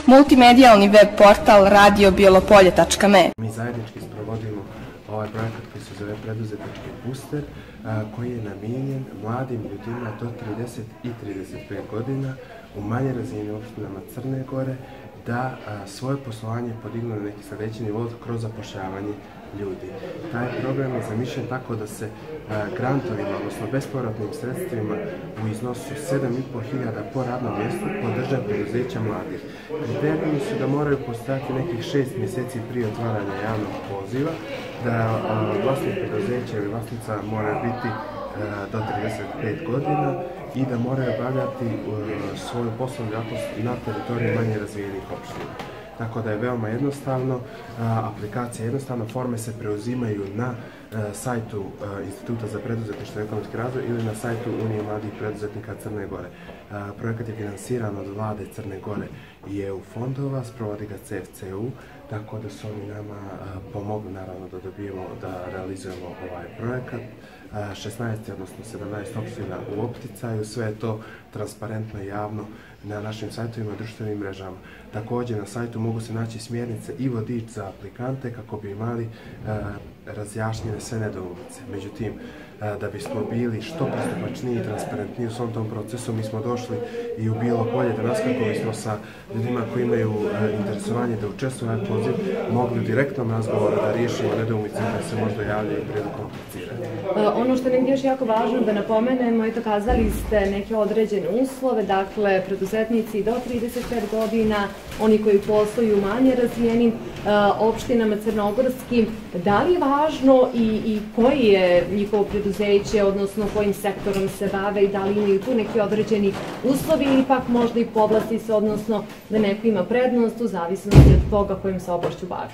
multimedijalni web portal radiobijelopolje.me. Mi zajednički sprovodimo ovaj projekat koji se zove Preduzetnički booster, koji je namijenjen mladim ljudima do 30 i 35 godina u manje razvijenim opštinama Crne Gore da svoje poslovanje podignu na neki sljedeći nivo kroz zapošljavanje ljudi. Taj program je zamišljen tako da se grantovima, odnosno bespovratnim sredstvima u iznosu 7.500 po radnom mjestu podrže preduzeća mladih. Kriterijumi su da moraju postojati nekih 6 mjeseci prije otvaranja javnog poziva, da vlasnik preduzeća ili vlasnica mora biti do 35 godina i da moraju obavljati svoju poslovnu djelatnost na teritoriji manje razvijenih opština. Tako da je veoma jednostavno, aplikacija je jednostavna, forme se preuzimaju na sajtu Instituta za preduzetništvo i ekonomski razvoj ili na sajtu Unije mladih preduzetnika Crne Gore. Projekat je finansiran od vlade Crne Gore i EU fondova, sprovodi ga CFCU, tako da su oni nama pomogli naravno da realizujemo ovaj projekat. 16, odnosno 17 opština u opticaju, sve je to transparentno i javno na našim sajtovima i društvenim mrežama. Također na sajtu mogu se naći smjernice i vodič za aplikante kako bi imali razjašnjene sve nedoumice. Međutim, da bismo bili što pristupačniji i transparentniji u svom tom procesu, mi smo došli i u Bijelo Polje da naskakali smo sa ljudima koji imaju interesovanje da učestvuju ovaj poziv, mogli u direktnom razgovoru da riješimo nedoumice koje se možda javljaju prilikom apliciranja. Ono što nam je još jako važno da napomenemo, eto kazali ste neke određene uslove, dakle preduzetnici do 35 godina, oni koji posluju u manje razvijenim opštinama crnogorskim. Da li je važno i koji je njihovo preduzeće, odnosno kojim sektorom se bave i da li imaju tu neki određeni uslovi ili pak možda i povlastice, odnosno da neko ima prednost u zavisnosti od toga kojim se oblašću bavi?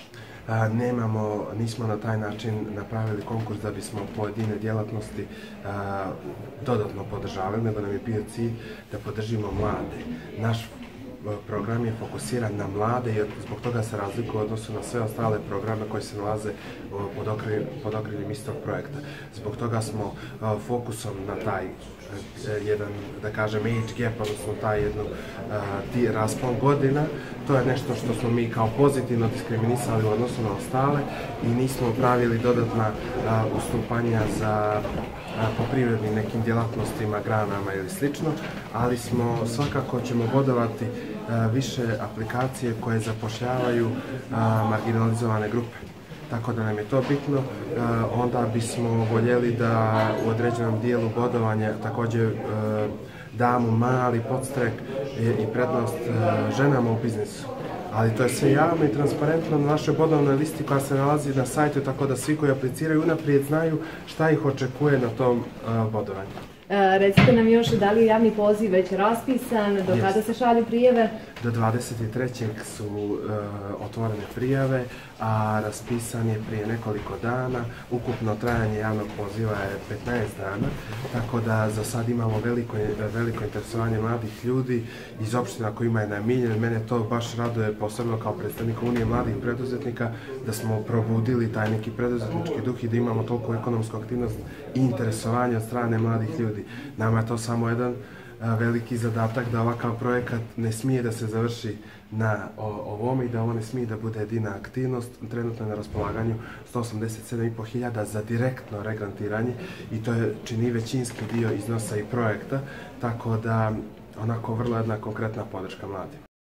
Nismo na taj način napravili konkurs da bismo pojedine djelatnosti dodatno podržavali, nego nam je bio cilj da podržimo mlade. Naš program je fokusiran na mlade i zbog toga se razlikuje u odnosu na sve ostale programe koji se nalaze pod okriljem istog projekta. Zbog toga smo fokusom na taj jedan, da kažem, age gap, odnosno taj jednu raspon godina, to je nešto što smo mi kao pozitivno diskriminisali u odnosu na ostale i nismo pravili dodatna ustupanja za po privrednim nekim djelatnostima, granama ili slično, ali svakako ćemo bodovati više aplikacije koje zapošljavaju marginalizovane grupe. Tako da nam je to bitno, onda bismo voljeli da u određenom dijelu bodovanja također damo mali podstrek i prednost ženama u biznisu. Ali to je sve javno i transparentno na našoj bodovnoj listi koja se nalazi na sajtu, tako da svi koji apliciraju unaprijed znaju šta ih očekuje na tom bodovanju. Recite nam još da li je javni poziv već raspisan, do kada se šalju prijave? Do 23. su otvorene prijave, a raspisan je prije nekoliko dana. Ukupno trajanje javnog poziva je 15 dana, tako da za sad imamo veliko interesovanje mladih ljudi iz opština kojima je namijenjen. Mene to baš raduje, posebno kao predstavnik Unije mladih preduzetnika, da smo probudili taj neki preduzetnički duh i da imamo toliko ekonomsku aktivnost i interesovanje od strane mladih ljudi. Nama je to samo jedan veliki zadatak da ovakav projekat ne smije da se završi na ovome i da ovo ne smije da bude jedina aktivnost. Trenutno je na raspolaganju 187.500 za direktno regrantiranje i to čini većinski dio iznosa i projekta, tako da onako vrlo jedna konkretna podrška mladima.